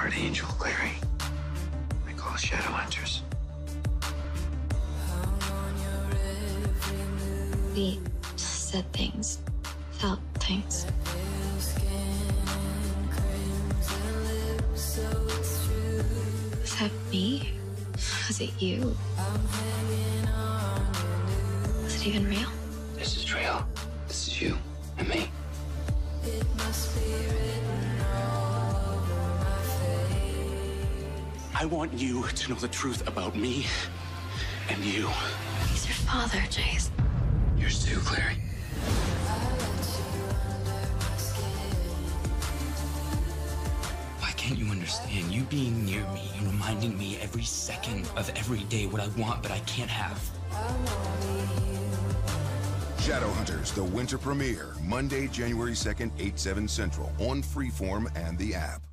are an angel, Clary. I call us Shadowhunters. We said things, felt things. Was that me? Was it you? Was it even real? This is real. This is you and me. I want you to know the truth about me and you. He's your father, Jace. Yours too, Clary. Why can't you understand? You being near me and reminding me every second of every day what I want but I can't have. Shadowhunters, the winter premiere, Monday, January 2nd, 8/7 Central, on Freeform and the app.